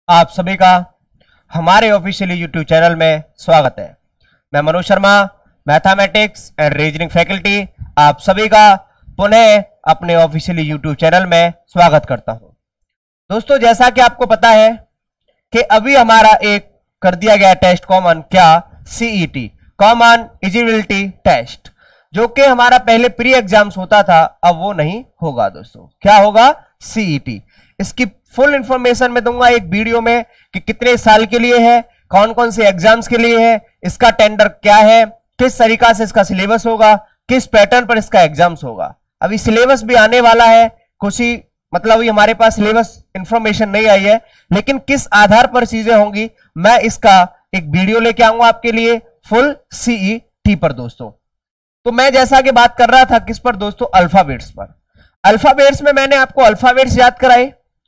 आप सभी का हमारे ऑफिशियल यूट्यूब चैनल में स्वागत है। मैं Manoj Sharma, mathematics and reasoning faculty, आप सभी का पुनः अपने ऑफिशियल यूट्यूब चैनल में स्वागत करता हूं। दोस्तों, जैसा कि आपको पता है कि अभी हमारा एक कर दिया गया टेस्ट कॉमन, क्या सीईटी कॉमन एलिजिबिलिटी टेस्ट, जो कि हमारा पहले प्री एग्जाम्स होता था, अब वो नहीं होगा। दोस्तों, क्या होगा? सीईटी। इसकी फुल इंफॉर्मेशन मैं दूंगा एक वीडियो में कि कितने साल के लिए है, कौन कौन से एग्जाम्स के लिए है, इसका टेंडर क्या है, किस तरीका से इसका सिलेबस होगा, किस पैटर्न पर इसका एग्जाम्स होगा। अभी सिलेबस भी आने वाला है, कुछ ही मतलब अभी हमारे पास सिलेबस इंफॉर्मेशन नहीं आई है, लेकिन किस आधार पर चीजें होंगी मैं इसका एक वीडियो लेके आऊंगा आपके लिए फुल सीईटी पर। दोस्तों, तो मैं जैसा कि बात कर रहा था किस पर दोस्तों, अल्फाबेट्स पर। अल्फाबेट्स में मैंने आपको अल्फाबेट्स याद कराए,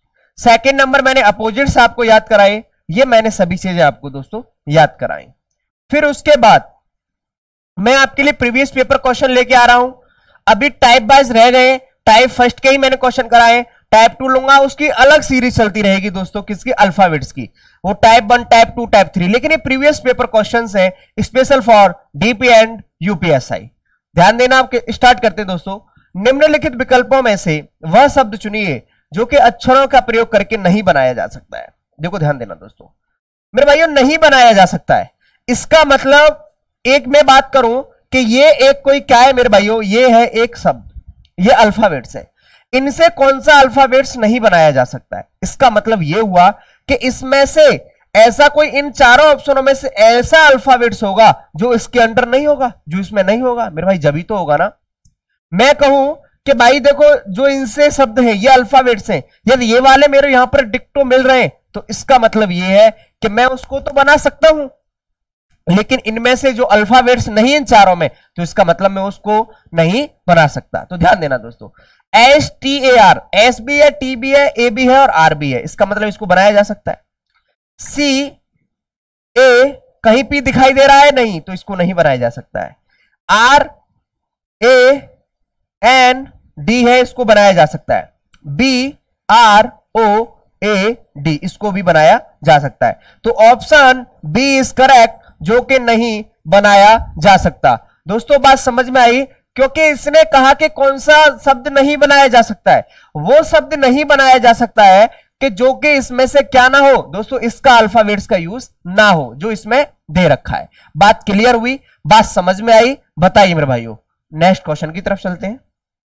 सेकंड नंबर मैंने अपोजिट्स आपको याद कराए, ये मैंने सभी चीजें आपको दोस्तों याद कराई। फिर उसके बाद मैं आपके लिए प्रीवियस पेपर क्वेश्चन लेके आ रहा हूं। अभी टाइप वाइज रह गए, टाइप फर्स्ट के ही मैंने क्वेश्चन कराए, टाइप 2 लूंगा, उसकी अलग सीरीज चलती रहेगी दोस्तों, किसकी? अल्फाबेट्स की। वो टाइप 1, टाइप 2, टाइप 3, लेकिन ये प्रीवियस पेपर क्वेश्चंस हैं special for DP and UPSI. ध्यान देना। आपके स्टार्ट करते हैं दोस्तों। निम्नलिखित विकल्पों में से वह शब्द चुनिए जो कि अक्षरों का प्रयोग करके नहीं बनाया जा सकता है। देखो, ध्यान देना दोस्तों, मेरे भाइयों, नहीं बनाया जा सकता है, इसका मतलब एक मैं बात करूं कि ये एक कोई क्या है मेरे भाइयों, ये है एक शब्द, ये अल्फाबेट्स है, इनसे कौन सा अल्फाबेट्स नहीं बनाया जा सकता है। इसका मतलब ये हुआ कि इसमें से ऐसा कोई, इन चारों ऑप्शनों में से ऐसा अल्फाबेट्स होगा जो इसके अंडर नहीं होगा, जो इसमें नहीं होगा। मेरे भाई, जब ही तो होगा ना। मैं कहूं कि भाई देखो, जो इनसे शब्द हैं ये अल्फाबेट्स हैं, यदि ये वाले मेरे यहां पर डिक्टो मिल रहे हैं तो इसका मतलब ये है कि मैं उसको तो बना सकता हूं, लेकिन इनमें से जो अल्फाबेट्स नहीं इन चारों में, तो इसका मतलब मैं उसको नहीं बना सकता। तो ध्यान देना दोस्तों, S T A R, S भी है, टी भी है, ए भी है और आर भी है, इसका मतलब इसको बनाया जा सकता है। सी ए, कहीं पी दिखाई दे रहा है नहीं, तो इसको नहीं बनाया जा सकता है। आर ए एन डी है, इसको बनाया जा सकता है। B R O A D, इसको भी बनाया जा सकता है। तो ऑप्शन बी इज करेक्ट, जो कि नहीं बनाया जा सकता। दोस्तों, बात समझ में आई? क्योंकि इसने कहा कि कौन सा शब्द नहीं बनाया जा सकता है, वो शब्द नहीं बनाया जा सकता है कि जो कि इसमें से क्या ना हो दोस्तों, इसका अल्फाबेट्स का यूज ना हो जो इसमें दे रखा है। बात क्लियर हुई? बात समझ में आई? बताइए मेरे भाइयों। नेक्स्ट क्वेश्चन की तरफ चलते हैं।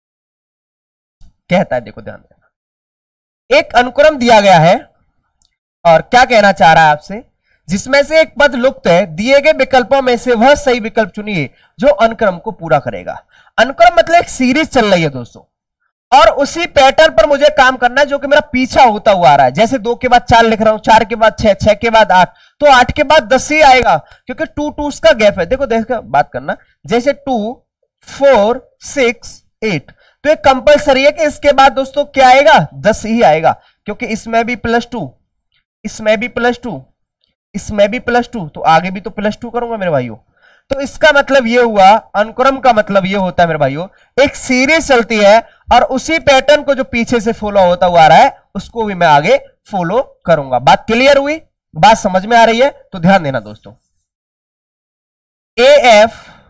कहता है, देखो ध्यान देना, एक अनुक्रम दिया गया है और क्या कहना चाह रहा है आपसे, जिसमें से एक पद लुप्त है, दिए गए विकल्पों में से वह सही विकल्प चुनिए जो अनुक्रम को पूरा करेगा। अनुक्रम मतलब एक सीरीज चल रही है दोस्तों, और उसी पैटर्न पर मुझे काम करना है जो कि मेरा पीछा होता हुआ आ रहा है। जैसे 2 के बाद 4 लिख रहा हूं, 4 के बाद 6, 6 के बाद 8, तो 8 के बाद 10 ही आएगा, क्योंकि 2 2 का गैप है। देखो देखो, बात करना, जैसे 2 4 6 8, तो एक कंपलसरी है कि इसके बाद दोस्तों क्या आएगा? 10 ही आएगा, क्योंकि इसमें भी +2, इसमें भी +2, इसमें भी +2, तो आगे भी तो +2 करूंगा मेरे भाइयों। तो इसका मतलब यह हुआ, अनुक्रम का मतलब यह होता है मेरे भाइयों, एक सीरीज चलती है और उसी पैटर्न को जो पीछे से फॉलो होता हुआ आ रहा है उसको भी मैं आगे फॉलो करूंगा। बात क्लियर हुई? बात समझ में आ रही है? तो ध्यान देना दोस्तों, A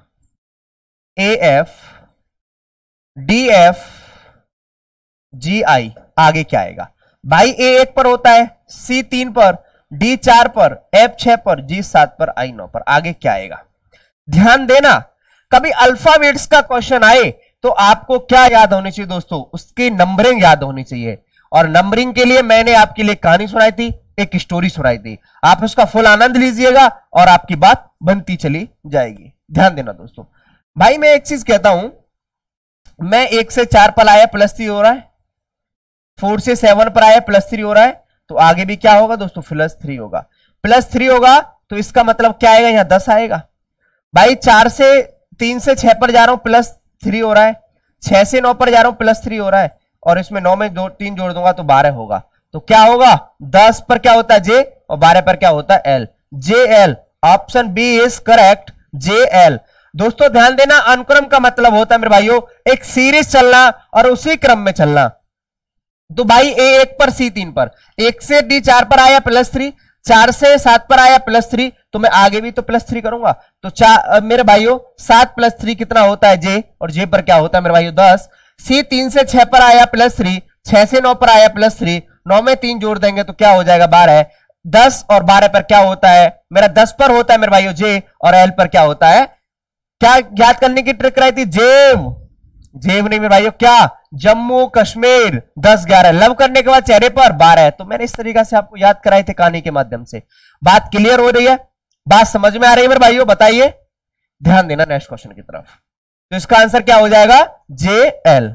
F D F G I, आगे क्या आएगा भाई? ए 1 पर होता है, सी 3 पर, डी 4 पर, एफ 6 पर, जी 7 पर, आई 9 पर, आगे क्या आएगा? ध्यान देना, कभी अल्फाबेट्स का क्वेश्चन आए तो आपको क्या याद होनी चाहिए दोस्तों? उसकी नंबरिंग याद होनी चाहिए। और नंबरिंग के लिए मैंने आपके लिए कहानी सुनाई थी, एक स्टोरी सुनाई थी, आप उसका फुल आनंद लीजिएगा और आपकी बात बनती चली जाएगी। ध्यान देना दोस्तों। भाई, मैं एक चीज कहता हूं, मैं 1 से 4 पर आया +3 हो रहा है, 4 से 7 पर आया +3 हो रहा है, तो आगे भी क्या होगा दोस्तों? +3 होगा। +3 होगा तो इसका मतलब क्या आएगा? यहां 10 आएगा। भाई, 3 से 6 पर जा रहा हूं, +3 हो रहा है, 6 से 9 पर जा रहा हूं, +3 हो रहा है, और इसमें 9 में 3 जोड़ दूंगा तो 12 होगा। तो क्या होगा? 10 पर क्या होता है? जे, और 12 पर क्या होता है? L. J L, option B is correct, J L. दोस्तों ध्यान देना, अनुक्रम का मतलब होता है मेरे भाइयों एक सीरीज चलना और उसी क्रम में चलना। तो भाई ए 1 पर सी 3 पर, 1 से डी 4 पर आया +3, 4 से 7 पर आया +3, तो मैं आगे भी तो +3 करूंगा। तो मेरे भाइयों 7 + 3 कितना होता है जे, और जे पर क्या होता है मेरे भाइयों 10। सी 3 से 6 पर आया +3, 6 से 9 पर आया +3, 9 में 3 जोड़ देंगे तो क्या हो जाएगा 12। 10 और 12 पर क्या होता है मेरा 10 पर होता है मेरे भाइयों जे, और एल पर क्या होता है, क्या याद करने की ट्रिक रही थी, जेव, जेब नहीं मेरे भाइयों, क्या जम्मू कश्मीर 10 11, लव करने के बाद चेहरे पर 12 है। तो मैंने इस तरीका से आपको याद कराई थे कहानी के माध्यम से। बात क्लियर हो रही है, बात समझ में आ रही है मेरे भाइयों, बताइए, ध्यान देना नेक्स्ट क्वेश्चन की तरफ। तो इसका आंसर क्या हो जाएगा जे एल।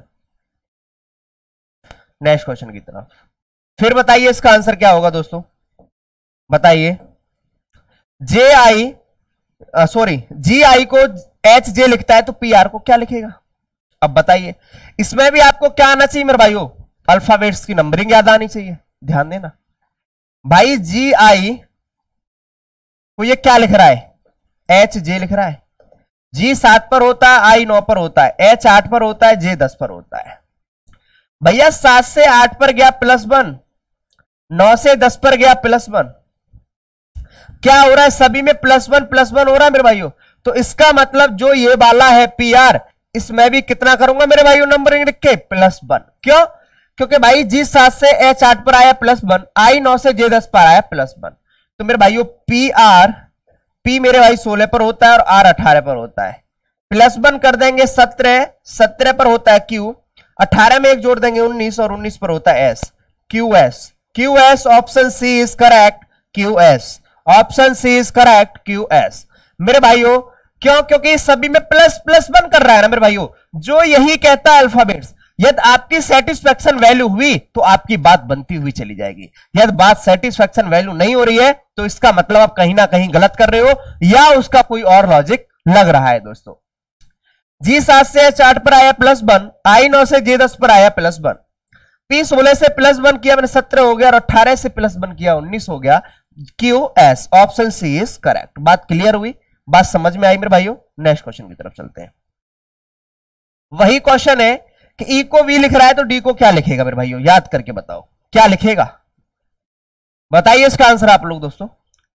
नेक्स्ट क्वेश्चन की तरफ फिर बताइए इसका आंसर क्या होगा दोस्तों, बताइए। जे आई सॉरी जी आई को एच जे लिखता है तो पी आर को क्या लिखेगा, अब बताइए। इसमें भी आपको क्या आना चाहिए मेरे भाइयों, अल्फाबेट्स की नंबरिंग याद आनी चाहिए, ध्यान देना भाई। जी आई को ये क्या लिख रहा है, एच जे लिख रहा है। जी 7 पर होता है, आई 9 पर होता है, एच 8 पर होता है, जे 10 पर होता है। भैया 7 से 8 पर गया +1, 9 से 10 पर गया +1, क्या हो रहा है सभी में +1 हो रहा है मेरे भाइयों। तो इसका मतलब जो ये वाला है पी आर, इसमें भी कितना करूंगा मेरे भाइयों नंबरिंग लिख के +1। क्यों, क्योंकि भाई जी 7 से एच 8 पर आया +1, आई 9 से जे 10 पर आया +1। तो मेरे भाइयों पी आर, पी मेरे भाई 16 पर होता है और आर 18 पर होता है। +1 कर देंगे 17, 17 पर होता है क्यू, 18 में एक जोड़ देंगे 19, और 19 पर होता है S, Q S. Q S option C is correct, Q S option C is correct, Q S मेरे भाइयों। क्यों, क्योंकि सभी में +1 कर रहा है ना मेरे भाइयों, जो यही कहता है अल्फाबेट्स। यदि आपकी सेटिस्फैक्शन वैल्यू हुई तो आपकी बात बनती हुई चली जाएगी, यदि बात सेटिस्फैक्शन वैल्यू नहीं हो रही है तो इसका मतलब आप कहीं ना कहीं गलत कर रहे हो, या उसका कोई और लॉजिक लग रहा है दोस्तों। जी 7 से एच 8 पर आया +1, आई 9 से जे 10 पर आया +1, पी 16 से +1 किया मैंने 17 हो गया, और 18 से +1 किया 19 हो गया, Q S option C is correct. बात क्लियर हुई, बात समझ में आई मेरे भाइयों। नेक्स्ट क्वेश्चन की तरफ चलते हैं। वही क्वेश्चन है कि ई को वी लिख रहा है तो डी को क्या लिखेगा मेरे भाइयों, याद करके बताओ क्या लिखेगा, बताइए इसका आंसर आप लोग दोस्तों।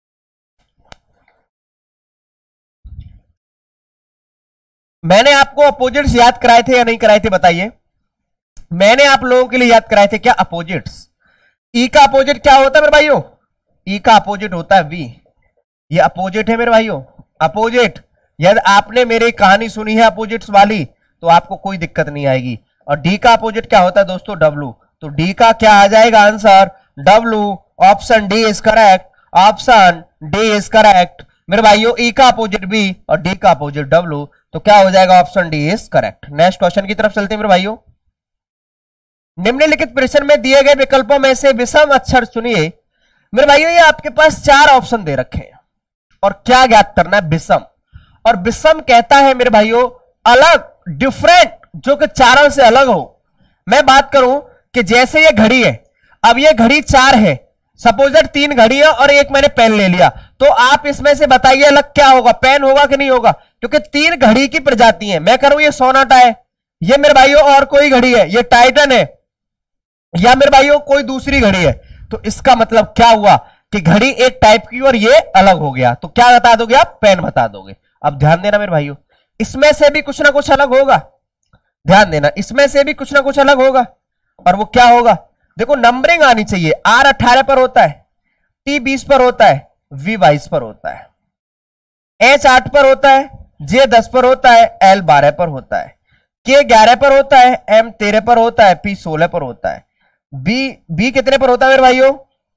मैंने आपको अपोजिट्स याद कराए थे या नहीं कराए थे, बताइए। मैंने आप लोगों के लिए याद कराए थे क्या अपोजिट्स। ई का अपोजिट क्या होता है मेरे भाइयों, ई का अपोजिट होता है वी, ये अपोजिट है मेरे भाइयों, अपोजिट। यदि आपने मेरी कहानी सुनी है अपोजिट्स वाली तो आपको कोई दिक्कत नहीं आएगी। और डी का अपोजिट क्या होता है दोस्तों, डब्लू। तो डी का क्या आ जाएगा answer, W. Option D is correct, option D is correct मेरे भाइयों। ई का अपोजिट बी और डी का अपोजिट डब्लू, तो क्या हो जाएगा option D is correct. Next question की तरफ चलते हैं मेरे भाइयों। निम्नलिखित प्रश्न में दिए गए विकल्पों में से विषम अक्षर चुनिए। मेरे भाइयों ये आपके पास 4 ऑप्शन दे रखे हैं और क्या ज्ञात करना है, विषम। और विषम कहता है मेरे भाइयों अलग, डिफरेंट, जो कि चारों से अलग हो। मैं बात करूं कि जैसे ये घड़ी है, अब ये घड़ी 4 है, सपोजेड 3 घड़ी है और एक मैंने पेन ले लिया, तो आप इसमें से बताइए अलग क्या होगा, पेन होगा कि नहीं होगा, क्योंकि 3 घड़ी की प्रजाति है। मैं करूं ये सोनाटा है, ये मेरे भाइयों और कोई घड़ी है, ये टाइटन है, या मेरे भाइयों कोई दूसरी घड़ी है। तो इसका मतलब क्या हुआ कि घड़ी एक टाइप की और ये अलग हो गया, तो क्या बता दोगे आप, पेन बता दोगे। अब ध्यान देना मेरे भाइयों, इसमें से भी कुछ ना कुछ अलग होगा, ध्यान देना, इसमें से भी कुछ ना कुछ अलग होगा। और वो क्या होगा, देखो नंबरिंग आनी चाहिए। आर 18 पर होता है, टी 20 पर होता है, वी 22 पर होता है, एच 8 पर होता है, जे 10 पर होता है, एल 12 पर होता है, के 11 पर होता है, एम 13 पर होता है, पी 16 पर होता है, बी कितने पर होता है मेरे भाइयों,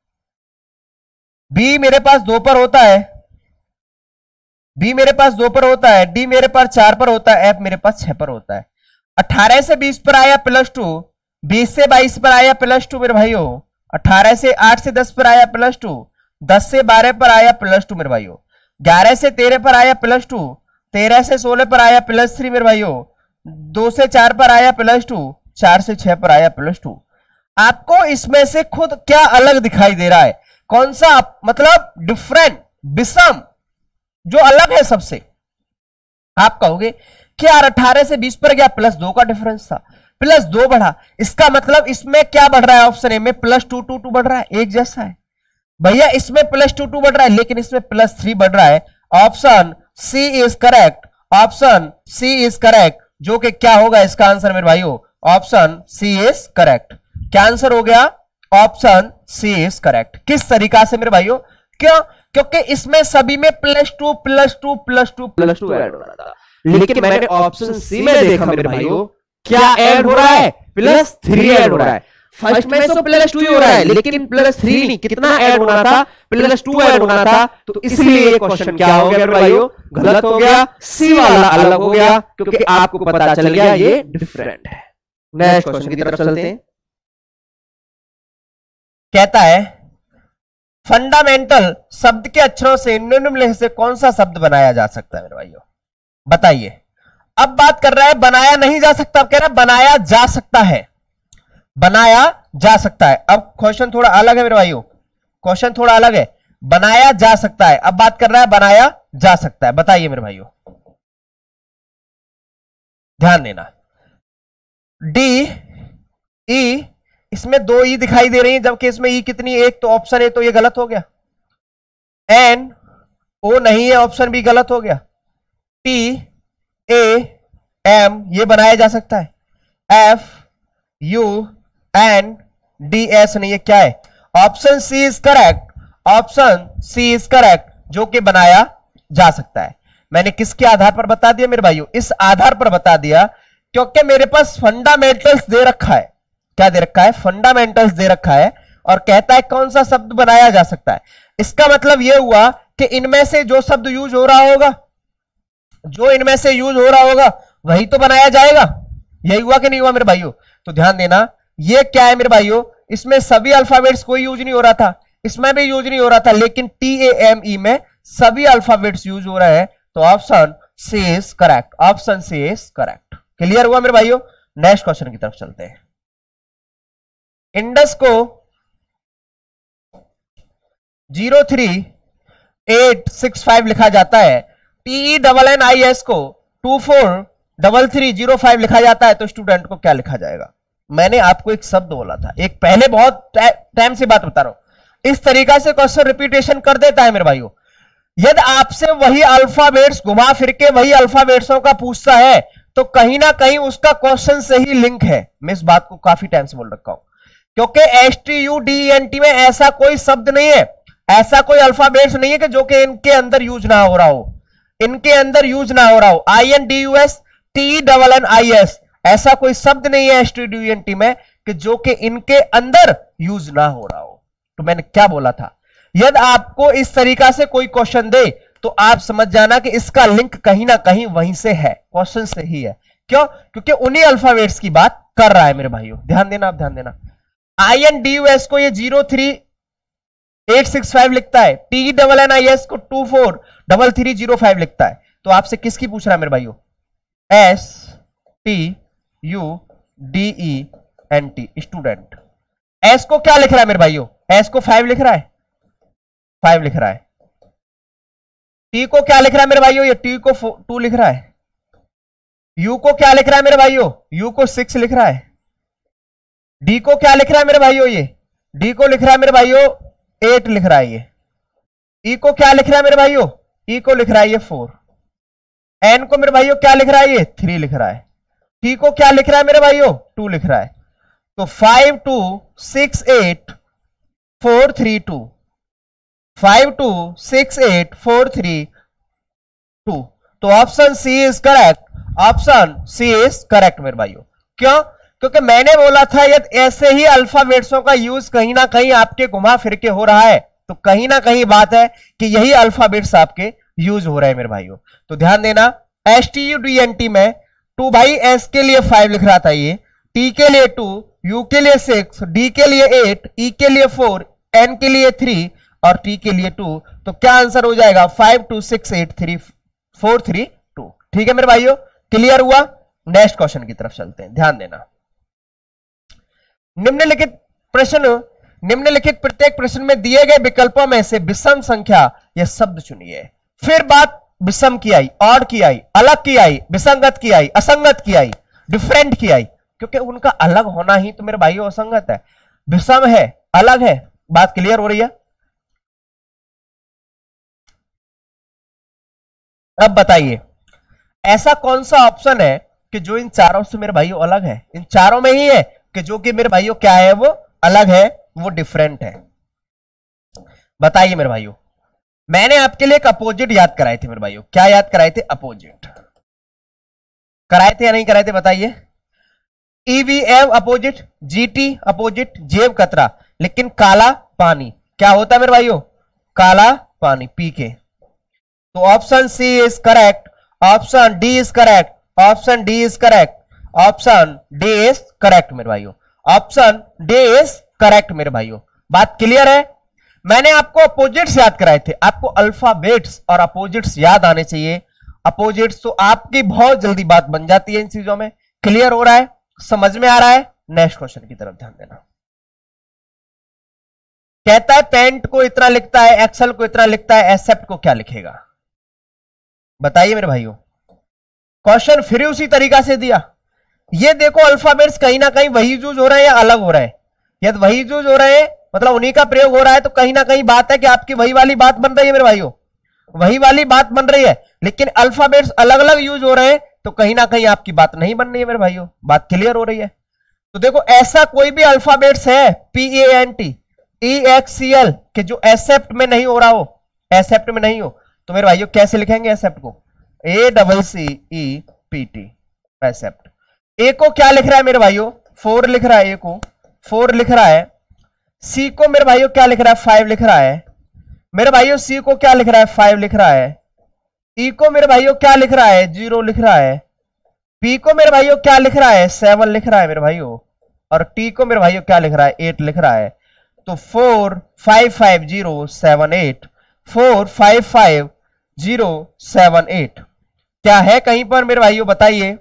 बी मेरे पास 2 पर होता है, बी मेरे पास 2 पर होता है, डी मेरे पास 4 पर होता है, एफ मेरे पास 6 पर होता है। 18 से 20 पर आया +2, 20 से 22 पर आया +2 मेरे भाइयों, 18 से 8 से 10 पर आया +2, 10 से 12 पर आया +2 मेरे भाइयों, 11 से 13 पर आया +2, 13 से 16 पर आया +3 मेरे भाइयों, 2 से 4 पर आया +2, 4 से 6 पर आया +2। आपको इसमें से खुद क्या अलग दिखाई दे रहा है, कौन सा मतलब डिफरेंट, विषम, जो अलग है सबसे। आप कहोगे कि यार 18 से 20 पर गया +2 का डिफरेंस था, +2 बढ़ा, इसका मतलब इसमें क्या बढ़ रहा है? ऑप्शन ए में +2 2 2 बढ़ रहा है, एक जैसा है भैया। इसमें +2 2 बढ़ रहा है, लेकिन इसमें +3 बढ़ रहा है। Option C is correct, option C is correct, जो कि क्या होगा इसका आंसर मेरे भाइयों? Option C is correct. क्या आंसर हो गया? Option C is correct. किस तरीका से मेरे भाइयों? क्यों? क्योंकि इसमें सभी में +2 +2 +2 +2 ऐड हो रहा था, लेकिन मैंने ऑप्शन सी में देखा मेरे भाइयों क्या ऐड हो रहा है? +3 ऐड हो रहा है। फर्स्ट में तो +2 हो रहा है, लेकिन +3 नहीं, कितना ऐड होना था? +2 ऐड होना था। तो इसलिए ये क्वेश्चन क्या हो गया मेरे भाइयों? गलत हो गया, सी वाला अलग हो गया, क्योंकि आपको पता चल गया ये डिफरेंट है। नेक्स्ट क्वेश्चन की तरफ चलते हैं। कहता है फंडामेंटल शब्द के अक्षरों से निम्नलिखित से कौन सा शब्द बनाया जा सकता है मेरे भाइयों? बताइए। अब बात कर रहा है बनाया नहीं जा सकता, अब कह रहा है बनाया जा सकता है, बनाया जा सकता है। अब क्वेश्चन थोड़ा अलग है मेरे भाइयों, क्वेश्चन थोड़ा अलग है। बनाया जा सकता है, अब बात कर रहा है बनाया जा सकता है। बताइए मेरे भाइयों, ध्यान देना। डी ई, इसमें 2 ई दिखाई दे रही है, जबकि इसमें ई कितनी? एक, तो ऑप्शन ए तो ये गलत हो गया। एन ओ नहीं है, ऑप्शन बी गलत हो गया। टी ए एम ये बनाया जा सकता है। F U N D S नहीं है, क्या है? Option C is correct, option C is correct, जो कि बनाया जा सकता है। मैंने किसके आधार पर बता दिया मेरे भाइयों? इस आधार पर बता दिया क्योंकि मेरे पास फंडामेंटल्स दे रखा है। क्या दे रखा है? फंडामेंटल्स दे रखा है, और कहता है कौन सा शब्द बनाया जा सकता है। इसका मतलब यह हुआ कि इनमें से जो शब्द यूज हो रहा होगा, जो इनमें से यूज हो रहा होगा वही तो बनाया जाएगा। यही हुआ कि नहीं हुआ मेरे भाइयों? तो ध्यान देना, ये क्या है मेरे भाइयों? इसमें सभी अल्फाबेट्स कोई यूज नहीं हो रहा था, इसमें भी यूज नहीं हो रहा था, लेकिन TAME में सभी अल्फाबेट्स यूज हो रहे हैं। तो option C is correct, option C is correct. Clear हुआ मेरे भाइयों? नेक्स्ट क्वेश्चन की तरफ चलते हैं। इंडस को 03865 लिखा जाता है, TENNIS को 243305 लिखा जाता है, तो स्टूडेंट को क्या लिखा जाएगा? मैंने आपको एक शब्द बोला था, एक पहले बहुत टाइम से बात बता रहा हूं, इस तरीका से क्वेश्चन रिपीटेशन कर देता है मेरे भाइयों। यदि आपसे वही अल्फाबेट्स घुमा फिर के वही अल्फाबेट्सों का पूछता है, तो कहीं ना कहीं उसका क्वेश्चन से ही लिंक है। मैं इस बात को काफी टाइम से बोल रखा हूं, क्योंकि STUDENT में ऐसा कोई शब्द नहीं है, ऐसा कोई अल्फाबेट्स नहीं है कि जो कि इनके अंदर यूज ना हो रहा हो, इनके अंदर यूज ना हो रहा हो। INDUS TENNIS ऐसा कोई शब्द नहीं है STUDENT में कि जो कि इनके अंदर यूज ना हो रहा हो। तो मैंने क्या बोला था? यदि आपको इस तरीका से कोई क्वेश्चन दे तो आप समझ जाना कि इसका लिंक कहीं ना कहीं वहीं से है, क्वेश्चन से ही है। क्यों? क्योंकि उन्हीं अल्फाबेट्स की बात कर रहा है मेरे भाइयों। ध्यान देना, आप ध्यान देना। INDUS को ये 03865 लिखता है, TENNIS को 243305 लिखता है। तो आपसे किसकी पूछ रहा है मेरे भाइयों? STUDENT, student. एस को क्या लिख रहा है मेरे भाइयों? एस को 5 लिख रहा है, 5 लिख रहा है। टी को क्या लिख रहा है मेरे भाइयों? ये टी को 2 लिख रहा है। यू को क्या लिख रहा है मेरे भाइयों? यू को 6 लिख रहा है। डी को क्या लिख रहा है मेरे भाइयों? ये डी को लिख रहा है मेरे भाइयों 8 लिख रहा है ये। ई को क्या लिख रहा है मेरे भाइयों? ई को लिख रहा है ये 4। एन को मेरे भाइयों क्या लिख रहा है? ये 3 लिख रहा है। टी को क्या लिख रहा है मेरे भाइयों? 2 लिख रहा है। तो 5 2 6 8 4 3 2, 5 2 6 8 4 3 2। तो option C is correct, option C is correct मेरे भाइयों। क्यों? क्योंकि मैंने बोला था यदि ऐसे ही अल्फाबेट्सों का यूज कहीं ना कहीं आपके घुमा फिर के हो रहा है, तो कहीं ना कहीं बात है कि यही अल्फाबेट्स आपके यूज हो रहे हैं मेरे भाइयों। तो ध्यान देना, STUDENT में 2 भाई, एस के लिए 5 लिख रहा था ये, टी के लिए 2, यू के लिए 6, डी के लिए 8, ई के लिए 4, एन के लिए 3 और टी के लिए 2। तो क्या आंसर हो जाएगा? 5 2 6 8 3 4 3 2। ठीक है मेरे भाइयों, क्लियर हुआ? नेक्स्ट क्वेश्चन की तरफ चलते हैं, ध्यान देना। निम्नलिखित प्रत्येक प्रश्न में दिए गए विकल्पों में से विषम संख्या या शब्द चुनिए। फिर बात विषम की आई, ऑड की आई, अलग की आई, विसंगत की आई, असंगत की आई, डिफरेंट की आई। क्योंकि उनका अलग होना ही तो मेरे भाइयों असंगत है, विषम है, अलग है। बात क्लियर हो रही है? अब बताइए ऐसा कौन सा ऑप्शन है कि जो इन चारों से मेरे भाइयों अलग है? इन चारों में ही है कि जो कि मेरे भाइयों क्या है, वो अलग है, वो डिफरेंट है। बताइए मेरे भाइयों, मैंने आपके लिए एक अपोजिट याद कराए थे मेरे भाइयों। क्या याद कराए थे? अपोजिट कराए थे या नहीं कराए थे? बताइए। ईवीएम अपोजिट, जीटी अपोजिट, जेब कतरा, लेकिन काला पानी क्या होता है मेरे भाइयों? काला पानी, पी के। तो option C is correct, option D is correct, option D is correct, option D is correct मेरे भाइयों, ऑप्शन डी इज करेक्ट मेरे भाइयों। बात क्लियर है? मैंने आपको अपोजिट्स याद कराए थे, आपको अल्फाबेट्स और अपोजिट्स याद आने चाहिए। अपोजिट्स तो आपकी बहुत जल्दी बात बन जाती है इन चीजों में। क्लियर हो रहा है? समझ में आ रहा है? नेक्स्ट क्वेश्चन की तरफ ध्यान देना। कहता है पेंट को इतना लिखता है, एक्सेल को इतना लिखता है, एक्सेप्ट को क्या लिखेगा? बताइए मेरे भाइयों। क्वेश्चन फिर उसी तरीका से दिया। ये देखो अल्फाबेट्स कहीं ना कहीं वही यूज हो रहे हैं या अलग हो रहे हैं? यदि वही यूज हो रहे हैं मतलब उन्हीं का प्रयोग हो रहा है, तो कहीं ना कहीं बात है कि आपकी वही वाली बात बन रही है मेरे भाइयों, वही वाली बात बन रही है। लेकिन अल्फाबेट्स अलग अलग यूज हो रहे हैं तो कहीं ना कहीं आपकी बात नहीं बन रही है मेरे भाइयों। बात क्लियर हो रही है? तो देखो ऐसा कोई भी अल्फाबेट्स है PANT EXCL कि जो एक्सेप्ट में नहीं हो रहा हो, एक्सेप्ट में नहीं हो, तो मेरे भाइयों कैसे लिखेंगे एक्सेप्ट को? ACCEPT accept. ए को क्या लिख रहा है मेरे भाइयों? 4 लिख रहा है, ए को 4 लिख रहा है। सी को मेरे भाइयों क्या लिख रहा है? 5 लिख रहा है मेरे भाइयों। सी को क्या लिख रहा है? 5 लिख रहा है। ई को मेरे भाइयों क्या लिख रहा है? 0 लिख रहा है। पी को मेरे भाइयों क्या लिख रहा है? 7 लिख रहा है मेरे भाइयों। और टी को मेरे भाइयों क्या लिख रहा है? 8 लिख रहा है। तो 4 5 5 0 7 8, 4 5 5 0 7 8 क्या है कहीं पर मेरे भाइयों? बताइए।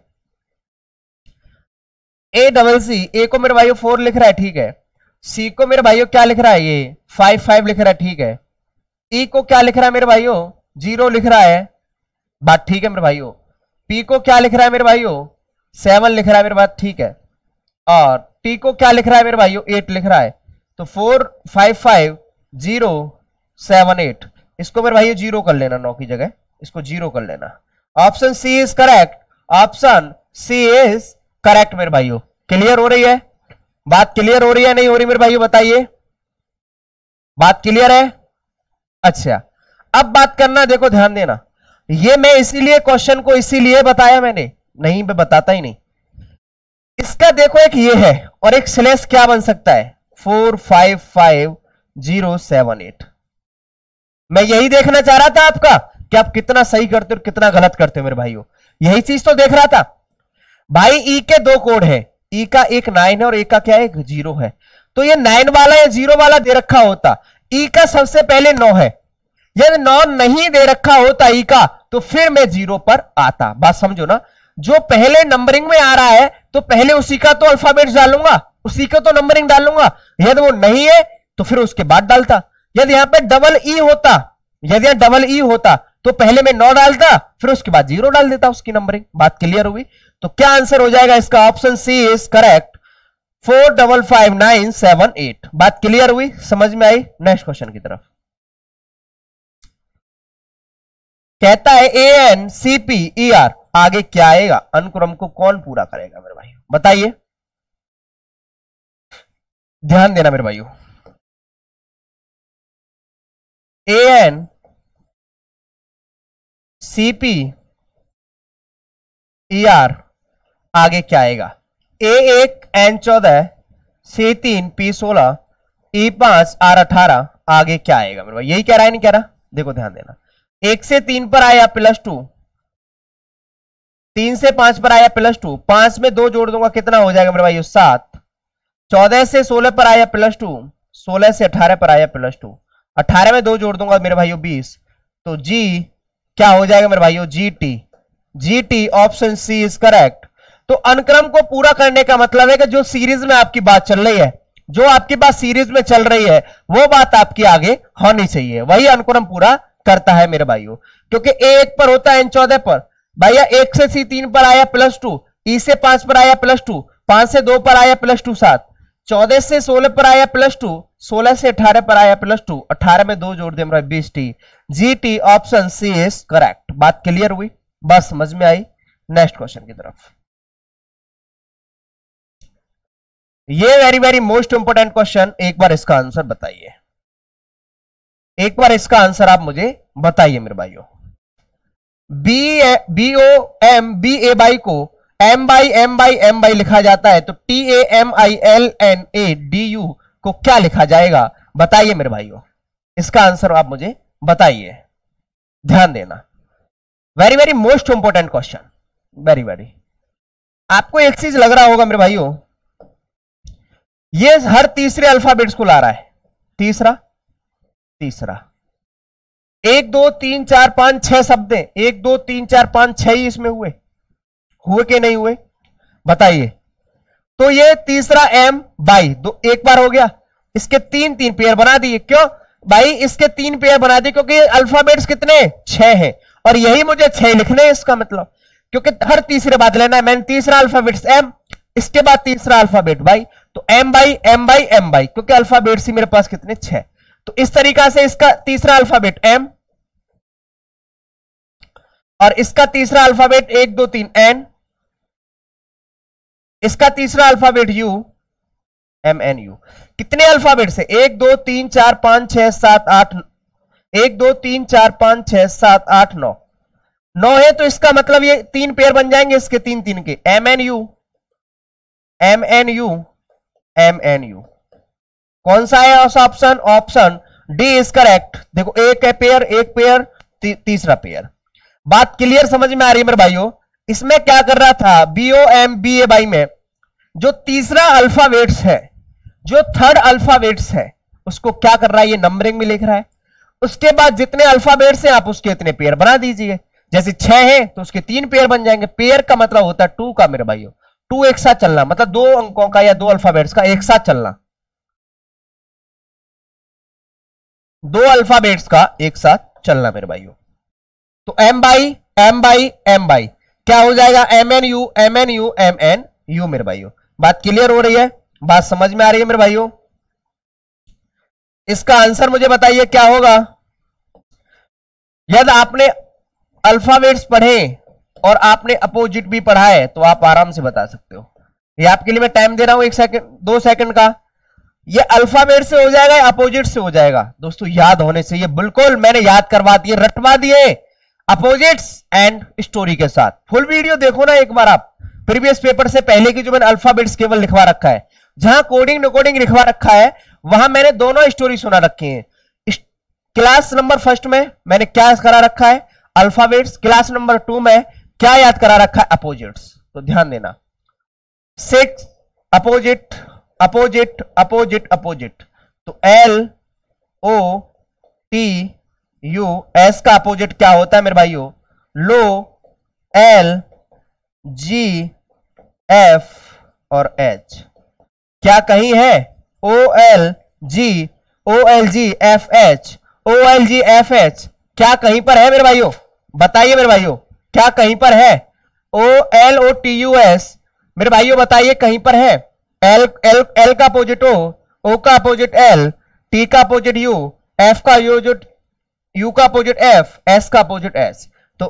ACC, ए को मेरे भाइयों 4 लिख रहा है, ठीक है। सी को मेरे भाइयों क्या लिख रहा है? ये 5 5 लिख रहा है, ठीक है। ई को क्या लिख रहा है मेरे भाइयों? 0 लिख रहा है, बात ठीक है मेरे भाइयों। पी को क्या लिख रहा है मेरे भाइयों? 7 लिख रहा है मेरे बात ठीक है। और टी को क्या लिख रहा है मेरे भाइयों? 8 लिख रहा है। तो 4 5 5 0 7 8, इसको मेरे भाइयों 0 कर लेना, 9 की जगह इसको 0 कर लेना। Option C is correct, option C is correct मेरे भाइयों। क्लियर हो रही है? बात क्लियर हो रही है नहीं हो रही मेरे भाइयों? बताइए। बात क्लियर है? अच्छा, अब बात करना, देखो ध्यान देना। ये मैं इसीलिए क्वेश्चन को इसीलिए बताया मैंने, नहीं मैं बताता ही नहीं। इसका देखो एक ये है और एक स्लैश क्या बन सकता है? 4 5 5 0 7 8। मैं यही देखना चाह रहा था आपका कि आप कितना सही करते हो और कितना गलत करते हो मेरे भाइयों, यही चीज तो देख रहा था भाई। ई के 2 कोड है, ई का एक 9 है और ए का क्या है? 0 है। तो ये 9 वाला या 0 वाला दे रखा होता, ई का सबसे पहले 9 है। यदि 9 नहीं दे रखा होता ई का, तो फिर मैं 0 पर आता। बात समझो ना, जो पहले नंबरिंग में आ रहा है तो पहले उसी का तो अल्फाबेट्स डालूंगा, उसी का तो नंबरिंग डालूंगा। यदि वो नहीं है तो फिर उसके बाद डालता। यदि यहां पे डबल ई होता, यदि यहां डबल ई होता तो पहले मैं 9 डालता, फिर उसके बाद 0 डाल देता उसकी नंबरिंग। बात क्लियर हुई? तो क्या आंसर हो जाएगा इसका? Option C is correct, 4 5 5 9 7 8। बात क्लियर हुई? समझ में आई? नेक्स्ट क्वेश्चन की तरफ। कहता है ANCPER आगे क्या आएगा? अनुक्रम को कौन पूरा करेगा मेरे भाई? बताइए, ध्यान देना मेरे भाइयों। ANCPER आगे क्या आएगा? A1 N14, C3 P16, E5 R18 आगे क्या आएगा मेरे भाई? यही कह रहा है नहीं कह रहा? देखो ध्यान देना। 1 से 3 पर आया +2, 3 से 5 पर आया +2, 5 में 2 जोड़ दूंगा कितना हो जाएगा मेरे भाई? 7। 14 से 16 पर आया +2, 16 से 18 पर आया +2, 18 में 2 जोड़ दूंगा मेरे भाइयों 20। तो जी क्या हो जाएगा मेरे भाइयों? GT। GT option C is correct. तो अनुक्रम को पूरा करने का मतलब है कि जो सीरीज में आपकी बात चल रही है, जो आपकी बात सीरीज में चल रही है, वो बात आपकी आगे होनी चाहिए, वही अनुक्रम पूरा करता है मेरे भाइयों। क्योंकि A1 पर होता है N14 पर, भैया 1 से C3 पर आया +2, E से 5 पर आया +2, 5 से 2 पर आया +2 7, 14 से 16 पर आया +2, 16 से 18 पर आया +2, 18 में 2 जोड़ दे मेरा 20t। GT option C is correct. बात क्लियर हुई, बात समझ में आई। नेक्स्ट क्वेश्चन की तरफ। ये very very most important question, एक बार इसका आंसर बताइए, एक बार इसका आंसर आप मुझे बताइए मेरे भाइयों। BOM को m/m/m लिखा जाता है, तो TAMILNADU को क्या लिखा जाएगा? बताइए मेरे भाइयों, इसका आंसर आप मुझे बताइए, ध्यान देना। Very very most important question, very very. आपको एक चीज लग रहा होगा मेरे भाइयों, ये हर तीसरे अल्फाबेट्स को ला रहा है। तीसरा 1 2 3 4 5 6 शब्द हैं, 1 2 3 4 5 6 ही इसमें हुए कि नहीं हुए? बताइए। तो ये तीसरा m/2 एक बार हो गया, इसके 3 पेयर बना दिए। क्यों भाई इसके 3 पेयर बना दिए? क्योंकि अल्फाबेट्स कितने 6 हैं, और यही मुझे 6 लिखने हैं। इसका मतलब क्योंकि हर तीसरे बाद लेना है, मैंने तीसरा अल्फाबेट्स m, इसके बाद तीसरा अल्फाबेट भाई, तो m/m/m/, क्योंकि अल्फाबेट्स ही मेरे पास कितने 6। तो इस तरीका से इसका तीसरा अल्फाबेट m, और इसका तीसरा अल्फाबेट 1 2 3 n, इसका तीसरा अल्फाबेट u MNU। कितने अल्फाबेट से? 1 2 3 4 5 6 7 8, 1 2 3 4 5 6 7 8 9 9 है, तो इसका मतलब ये 3 पेयर बन जाएंगे इसके 3 के, MNU। कौन सा है option? Option D is correct. देखो एक है पेयर, एक पेयर, तीसरा पेयर। बात क्लियर समझ में आ रही है मेरे भाइयों? इसमें क्या कर रहा था, BOMBAY में जो तीसरा अल्फाबेट्स है, जो थर्ड अल्फाबेट्स है, उसको क्या कर रहा है, ये नंबरिंग में लिख रहा है। उसके बाद जितने अल्फाबेट्स हैं आप उसके इतने पेयर बना दीजिए। जैसे 6 है तो उसके 3 पेयर बन जाएंगे। पेयर का मतलब होता है 2 का मेरे भाइयों, 2 एक साथ चलना, मतलब 2 अंकों का या 2 अल्फाबेट्स का एक साथ चलना, 2 अल्फाबेट्स का एक साथ चलना मेरे भाइयों। तो m/m/m/, क्या हो जाएगा? MNU मेरे भाइयों। बात क्लियर हो रही है, बात समझ में आ रही है मेरे भाइयों? इसका आंसर मुझे बताइए क्या होगा। यदि आपने अल्फाबेट्स पढ़े और आपने अपोजिट भी पढ़ा है तो आप आराम से बता सकते हो। ये आपके लिए मैं टाइम दे रहा हूं 1 सेकंड 2 सेकंड का। ये अल्फाबेट से हो जाएगा या अपोजिट से हो जाएगा? दोस्तों याद होने से, ये बिल्कुल मैंने याद करवा दिए, रटवा दिए अपोजिट्स एंड स्टोरी के साथ। फुल वीडियो देखो ना एक बार आप, प्रीवियस पेपर से पहले की जो मैंने अल्फाबेट्स केवल लिखवा रखा है, जहां कोडिंग डिकोडिंग लिखवा रखा है, वहां मैंने दोनों स्टोरी सुना रखी है। क्लास नंबर 1 में मैंने क्या करा रखा है? अल्फाबेट्स। क्लास नंबर 2 में क्या याद करा रखा है? अपोजिट्स। तो ध्यान देना, 6 अपोजिट अपोजिट अपोजिट अपोजिट, तो LOTU। एस का अपोजिट क्या होता है मेरे भाइयों? लो, LGF और H। क्या कहीं है? OLGFH, OLGFH क्या कहीं पर है मेरे भाइयों? बताइए मेरे भाइयों, क्या कहीं पर है? OLOTUS मेरे भाइयों बताइए कहीं पर है? L का अपोजिट O का अपोजिट L, T का अपोजिट U, F का अपोजिट U का अपोजिट F, S का अपोजिट S। तो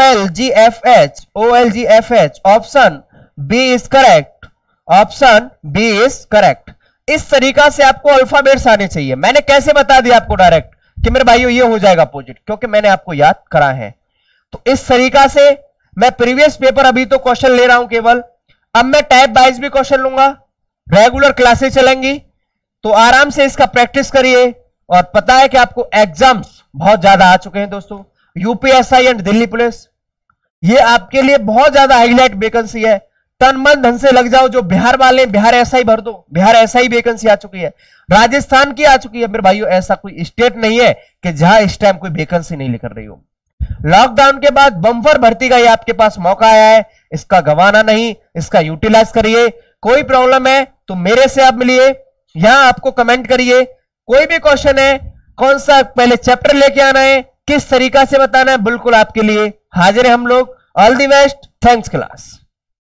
OLGFH option B is correct, option B is correct. इस तरीका से आपको अल्फाबेट्स आने चाहिए। मैंने कैसे बता दिया आपको डायरेक्ट कि मेरे भाइयों ये हो जाएगा अपोजिट, क्योंकि मैंने आपको याद करा है। तो इस तरीका से मैं प्रीवियस पेपर, अभी तो क्वेश्चन ले रहा हूं केवल, अब मैं टाइप वाइज भी क्वेश्चन लूंगा। रेगुलर क्लासेस चलेंगी, तो आराम से इसका प्रैक्टिस करिए। और पता है कि आपको एग्जाम्स बहुत ज्यादा आ चुके हैं दोस्तों, यूपीएसआई एंड दिल्ली पुलिस, ये आपके लिए बहुत ज्यादा हाईलाइट वैकेंसी है। तन मन धन से लग जाओ। जो बिहार वाले, बिहार एसआई भर दो, बिहार एसआई वैकेंसी आ चुकी है, राजस्थान की आ चुकी है मेरे भाइयों। ऐसा कोई स्टेट नहीं है कि जहां इस टाइम कोई वैकेंसी नहीं निकल रही हो। लॉकडाउन के बाद बम्पर भर्ती का ये आपके पास मौका आया है, इसका गंवाना नहीं, इसका यूटिलाइज करिए। कोई प्रॉब्लम है तो मेरे से आप मिलिए, यहां आपको कमेंट करिए। कोई भी क्वेश्चन है, कौन सा पहले चैप्टर लेके आना है, किस तरीका से बताना है, बिल्कुल आपके लिए हाजिर है हम लोग। All the best, thanks class.